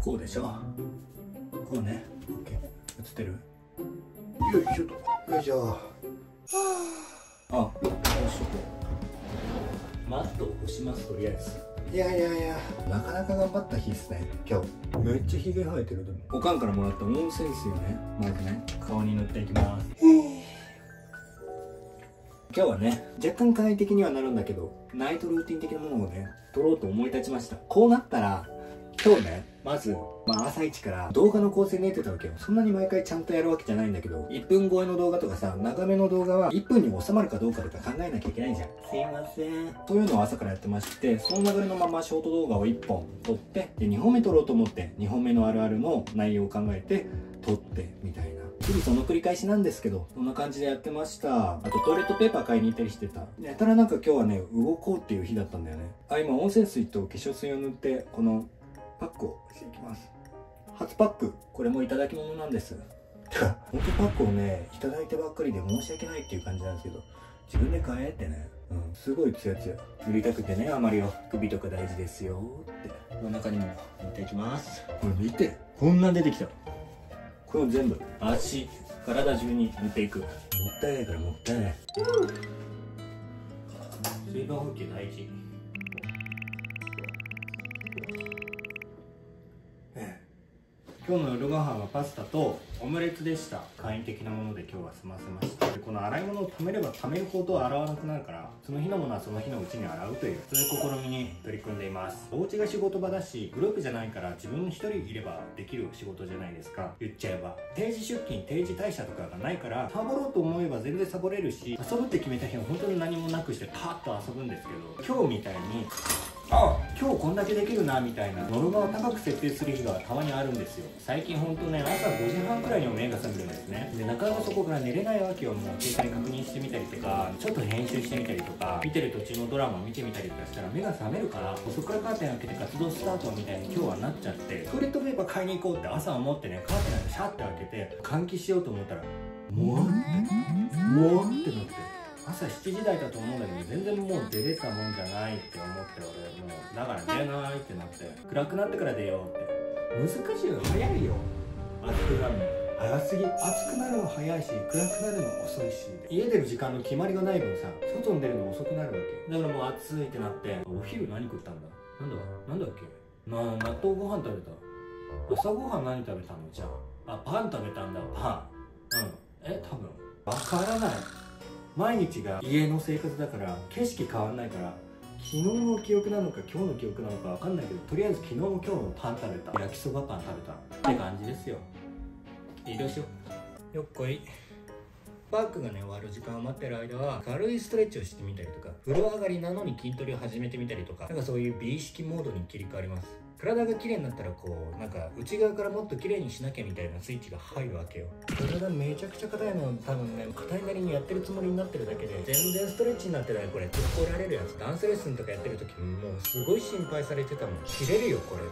こうでしょ。こうね。OK。映ってる？よいしょと。よいしょ。あ、よいしょと。マットを干します、とりあえず。いや、なかなか頑張った日っすね、今日。めっちゃヒゲ生えてる。でもおかんからもらった温泉水をね、まずね、顔に塗っていきます。今日はね、若干簡易的にはなるんだけど、ナイトルーティン的なものをね、撮ろうと思い立ちました。こうなったら、今日ね、まず、朝一から動画の構成練ってたわけよ。そんなに毎回ちゃんとやるわけじゃないんだけど、1分超えの動画とかさ、長めの動画は1分に収まるかどうかとか考えなきゃいけないじゃん。すいません。そういうのを朝からやってまして、その流れのままショート動画を1本撮って、で、2本目撮ろうと思って、2本目のあるあるの内容を考えて、撮って、みたいな。日々その繰り返しなんですけど、そんな感じでやってました。あとトイレットペーパー買いに行ったりしてた。やたらなんか今日はね、動こうっていう日だったんだよね。今温泉水と化粧水を塗って、このパックをしていきます。初パック、これもいただき物なんです。てか、ほんとパックをね、いただいてばっかりで申し訳ないっていう感じなんですけど、自分で買えってね、すごいツヤツヤ。塗りたくてね、あまりよ。首とか大事ですよって。この中にも塗っていきます。これ見て、こんな出てきた。これを全部、足、体中に塗っていく。もったいないからもったいない。水分補給大事。今日の夜ご飯はパスタとオムレツでした。簡易的なもので今日は済ませました。でこの洗い物を貯めれば貯めるほど洗わなくなるから、その日のものはその日のうちに洗うという、そういう試みに取り組んでいます。お家が仕事場だし、グループじゃないから自分一人いればできる仕事じゃないですか。言っちゃえば定時出勤、定時退社とかがないから、サボろうと思えば全然サボれるし、遊ぶって決めた日は本当に何もなくしてパーッと遊ぶんですけど、今日みたいに今日こんだけできるなみたいなノルマを高く設定する日がたまにあるんですよ。最近ほんとね、朝5時半くらいにも目が覚めるんですね。でなかなかそこから寝れないわけよ。もう携帯確認してみたりとか、ちょっと編集してみたりとか、見てる途中のドラマ見てみたりとかしたら目が覚めるから、そこからカーテン開けて活動スタートみたいに今日はなっちゃって、トイレットペーパー買いに行こうって朝思ってね、カーテン開けてシャッて開けて換気しようと思ったらもわってなって、朝7時台だと思うんだけど、全然もう出れたもんじゃないって思って、俺もうだから出ないってなって、暗くなってから出ようって。難しいよ、早いよ。暑くなるの早すぎ。暑くなるの早いし、暗くなるの遅いし、家出る時間の決まりがない分さ、外に出るの遅くなるわけだから、もう暑いってなって、お昼何食ったんだ、なんだっけ納豆ご飯食べた。朝ごはん何食べたのじゃあ。パン食べたんだ。パン。多分わからない。毎日が家の生活だから景色変わんないから、昨日の記憶なのか今日の記憶なのか分かんないけど、とりあえず昨日も今日もパン食べた、焼きそばパン食べたって感じですよ。移動しよう。よっこい。パークがね終わる時間を待ってる間は軽いストレッチをしてみたりとか、風呂上がりなのに筋トレを始めてみたりとか、なんかそういう美意識モードに切り替わります。体が綺麗になったらこうなんか内側からもっと綺麗にしなきゃみたいなスイッチが入るわけよ。体めちゃくちゃ硬いの多分ね、硬いなりにやってるつもりになってるだけで全然ストレッチになってない。これ怒られるやつ。ダンスレッスンとかやってる時もうすごい心配されてたもん。切れるよこれって。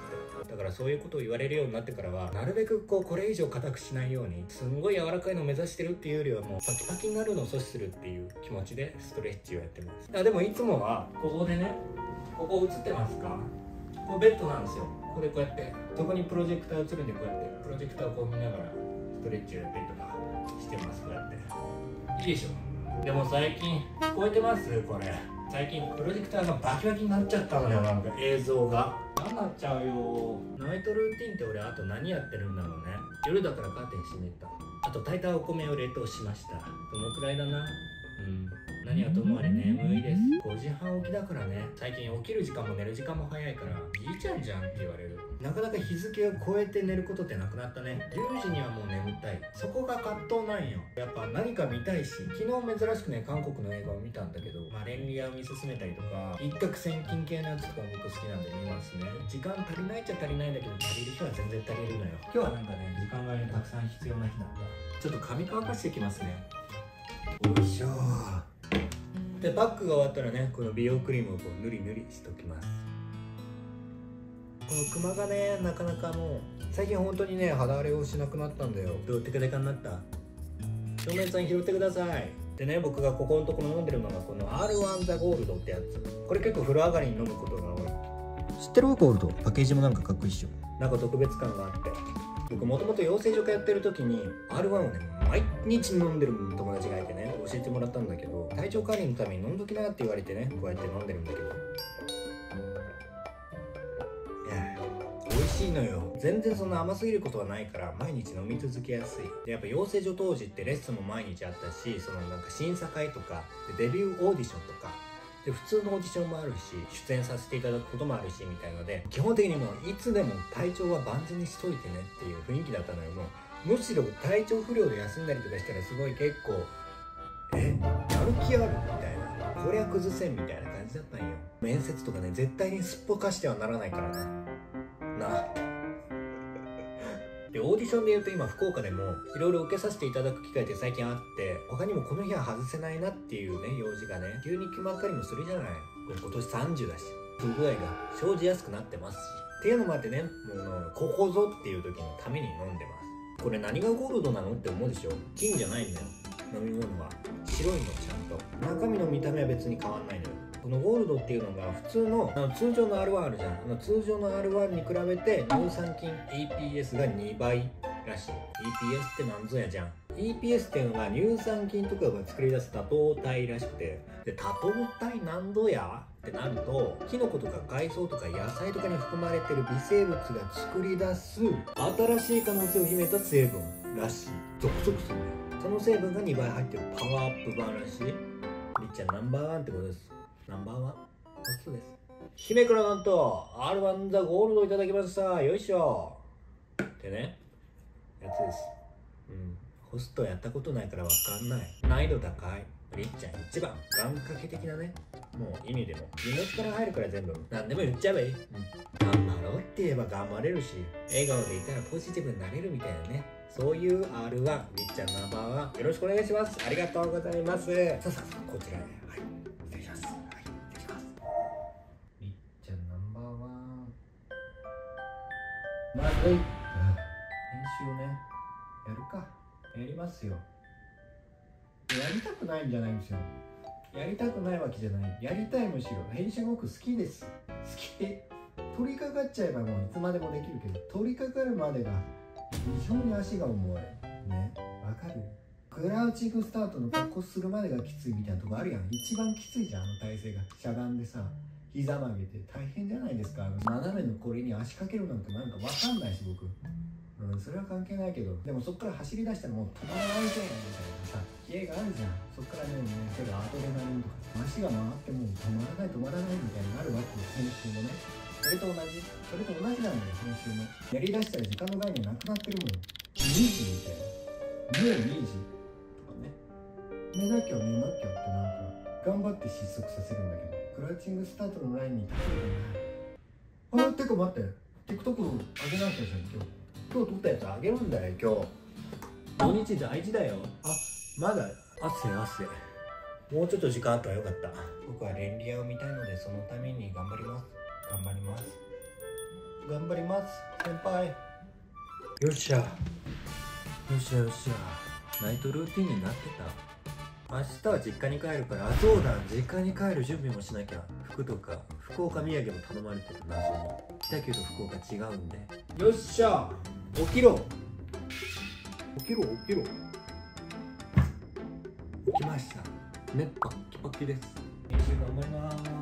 だからそういうことを言われるようになってからは、なるべくこれ以上硬くしないように、すんごい柔らかいのを目指してるっていうよりは、もうパキパキになるのを阻止するっていう気持ちでストレッチをやってます。でもいつもはここでね、ここ映ってますか、ここベッドなんですよ。これこうやってそこにプロジェクター映るんで、こうやってプロジェクターをこう見ながらストレッチをやったりとかしてます。こうやっていいでしょ。でも最近聞こえてます？これ最近プロジェクターがバキバキになっちゃったのよ。なんか映像が何なっちゃうよ。ナイトルーティンって俺あと何やってるんだろうね。夜だからカーテン閉めた。あと炊いたお米を冷凍しました。そのくらいだな。何はともあれ眠いです。5時半起きだからね。最近起きる時間も寝る時間も早いから、じいちゃんじゃんって言われる。なかなか日付を超えて寝ることってなくなったね。10時にはもう眠たい。そこが葛藤なんよ。やっぱ何か見たいし、昨日珍しくね韓国の映画を見たんだけど、レンリアを見進めたりとか、一攫千金系のやつとかも僕好きなんで見ますね。時間足りないっちゃ足りないんだけど、足りる日は全然足りるのよ。今日はなんかね、時間がねたくさん必要な日なんだ。ちょっと髪乾かしていきますね。よいしょー。でパックが終わったらね、この美容クリームをこう塗り塗りしておきます。このクマがね、なかなかもう最近本当にね肌荒れをしなくなったんだよ。どうテカテカになった。照明さん拾ってください。でね、僕がここのところ飲んでるのがこの R1 ザゴールドってやつ。これ結構風呂上がりに飲むことが多い。知ってる？ゴールドパッケージもなんかかっこいいっしょ。 なんか特別感があって、僕もともと養成所通ってる時に R1 をね毎日飲んでる友達がいてね、教えてもらったんだけど、体調管理のために飲んどきなって言われてね、こうやって飲んでるんだけど、いや美味しいのよ。全然そんな甘すぎることはないから毎日飲み続けやすい。でやっぱ養成所当時ってレッスンも毎日あったし、そのなんか審査会とかでデビューオーディションとかで普通のオーディションもあるし、出演させていただくこともあるしみたいので、基本的にもういつでも体調は万全にしといてねっていう雰囲気だったのよ。もうむしろ体調不良で休んだりとかしたらすごい結構やる気あるみたいな、こりゃ崩せんみたいな感じだったんよ。面接とかね絶対にすっぽかしてはならないからねな。でオーディションで言うと今福岡でもいろいろ受けさせていただく機会って最近あって、他にもこの日は外せないなっていうね用事がね急に決まったりもするじゃない。今年30だし不具合が生じやすくなってますしっていうのもあってね、もうここぞっていう時のために飲んでます。これ何がゴールドなのって思うでしょ。金じゃないんだよ飲み物は。白いのちゃんと中身の見た目は別に変わんないのよ。このゴールドっていうのが普通の通常の R1 あるじゃん。通常の R1 に比べて乳酸菌 EPS が2倍らしい。 EPS ってなんぞやじゃん。 EPS っていうのが乳酸菌とかが作り出す多糖体らしくて、で多糖体なんぞやってなると、キノコとか海藻とか野菜とかに含まれてる微生物が作り出す新しい可能性を秘めた成分らしい。ゾクゾクするね。その成分が2倍入ってるパワーアップ版らしい。りっちゃんナンバーワンってことです。ナンバーワンホストです。姫からなんと R1 ザゴールドいただきました。よいしょってねやつです。ホストやったことないからわかんない。難易度高い。りっちゃん一番願掛け的なね、もう意味でも気持ちから入るから全部何でも言っちゃえばいい。頑張ろうって言えば頑張れるし、笑顔でいたらポジティブになれるみたいなね、そういう R1 りっちゃんナンバーワンよろしくお願いします。ありがとうございます。さあこちらへ、はい失礼します。はい失礼します。りっちゃんナンバーワンまずい編集ねやるか。やりますよ。やりたくないんじゃないんですよ。やりたくないわけじゃない。やりたい。むしろ編集僕好きです。好き。取り掛かっちゃえばもういつまでもできるけど、取り掛かるまでが非常に足が重いね。わかる。クラウチングスタートの格好するまでがきついみたいなとこあるやん。一番きついじゃんあの体勢が。しゃがんでさ膝曲げて大変じゃないですか。斜めのこれに足かけるなんてなんかわかんないし僕。それは関係ないけど、でもそっから走り出したらもう止まらないじゃんみたいなさ気合があるじゃん。そっからねそれアドレナリンとか足が回ってもう止まらないみたいになるわけよ。編集もねそれと同じなんだよ。編集もやりだしたら時間の概念なくなってるもん。2時みたいな、もう2時とかね、寝なきゃってなんか頑張って失速させるんだけど、クラウチングスタートのラインに立てるかな。てか待って TikTok 上げなきゃじゃん。今日撮ったやつあげるんだよ。今日土日大事だよ。まだ汗もうちょっと時間あったらよかった。僕はレンリアを見たいのでそのために頑張ります先輩。よっしゃナイトルーティンになってた。明日は実家に帰るから、そうだ実家に帰る準備もしなきゃ。服とか福岡土産も頼まれてる。謎に来たけど福岡違うんで。よっしゃ起きました。ねパッキパキです。練習頑張ります。